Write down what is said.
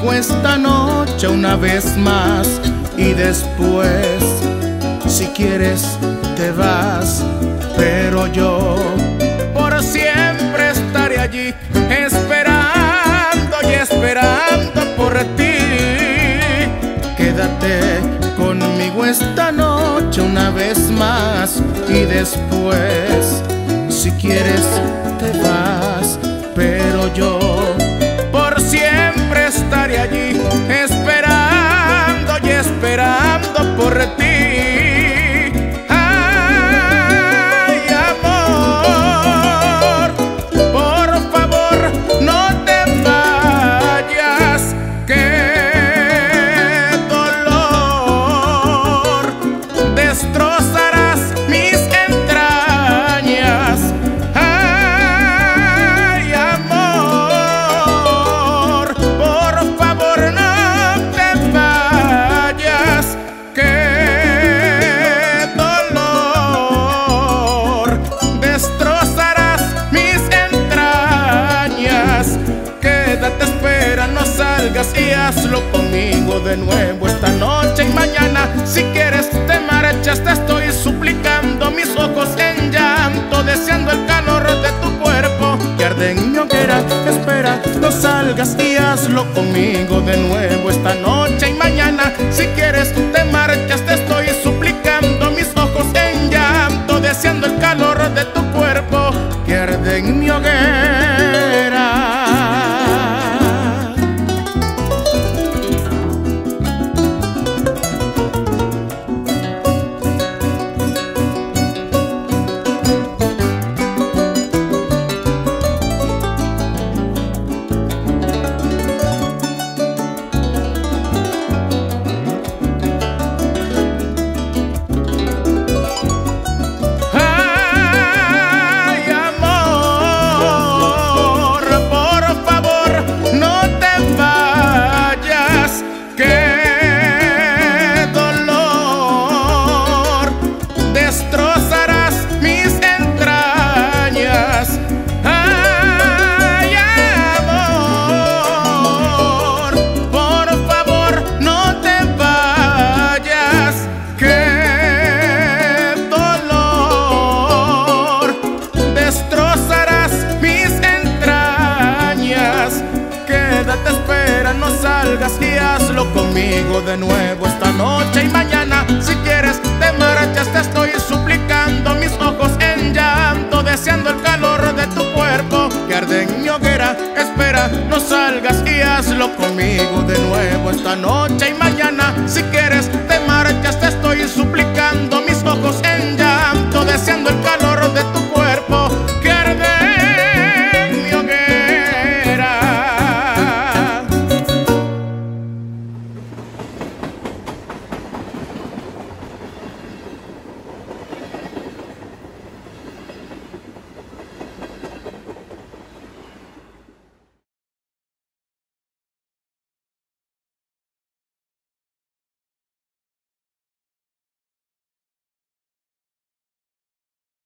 conmigo esta noche una vez más y después, si quieres, te vas. Pero yo por siempre estaré allí esperando y esperando por ti. Quédate conmigo esta noche una vez más y después, si quieres, te vas. Pero yo por siempre estaré allí esperando y esperando por ti. Ay, amor, por favor, no te vayas, qué dolor destrozarás mis entrañas. Ay, amor, por favor, no te vayas, qué dolor destrozarás mis entrañas. Quédate, espera, no salgas y hazlo conmigo de nuevo esta noche y mañana. Si quieres, te marchas, te estoy suplicando, mis ojos en llanto, deseando el calor de tu cuerpo que arde en mi hoguera. Espera, no salgas y hazlo conmigo de nuevo esta noche y mañana. Si quieres, te marchas, te estoy suplicando, mis ojos en llanto, deseando el calor de tu cuerpo que arde en mi hoguera. Quédate, espera, no salgas y hazlo conmigo de nuevo esta noche y mañana. Si quieres, te marchas, te estoy suplicando, mis ojos en llanto, deseando el calor de tu cuerpo que arde en mi hoguera. Espera, no salgas y hazlo conmigo de nuevo esta noche y mañana.